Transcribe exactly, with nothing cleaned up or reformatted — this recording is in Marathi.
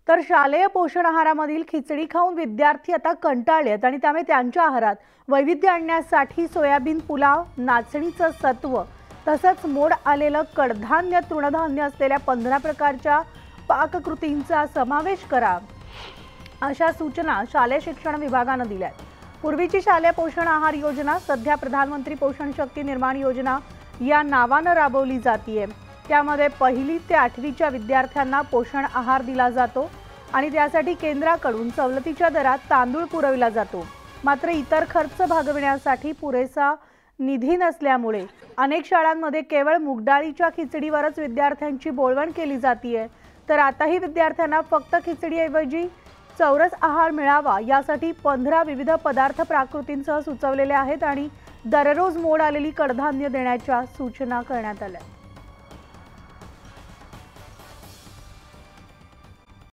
तर शालेय पोषण आहारामधील खिचडी खाऊन विद्यार्थी आता कंटाळलेत आणि त्यामुळे त्यांच्या आहारात वैविध्य आणण्यासाठी सोयाबीन पुलाव, नाचणीचं सत्व तसंच मोड आलेलं कडधान्य, तृणधान्य असलेल्या पंधरा प्रकारच्या पाककृतींचा समावेश करा, अशा सूचना शालेय शिक्षण विभागाने दिल्यात। पूर्वीची शालेय पोषण आहार योजना सध्या प्रधानमंत्री पोषण शक्ती निर्माण योजना या नावाने राबवली जाते। त्यामध्ये पहिली ते आठवीच्या विद्यार्थ्यांना पोषण आहार दिला जातो आणि त्यासाठी केंद्राकडून सवलतीच्या दरात तांदूळ पुरविला जातो। मात्र इतर खर्च भागविण्यासाठी पुरेसा निधी नसल्यामुळे अनेक शाळांमध्ये केवळ मूगडाळीच्या खिचडीवरच विद्यार्थ्यांची बोळवण केली जाते। तर आताही विद्यार्थ्यांना फक्त खिचडीऐवजी चौरस आहार मिळावा यासाठी पंधरा विविध पदार्थ प्राकृतींसह सुचवलेले आहेत आणि दररोज मोड आलेली कडधान्य देण्याच्या सूचना करण्यात आल्या।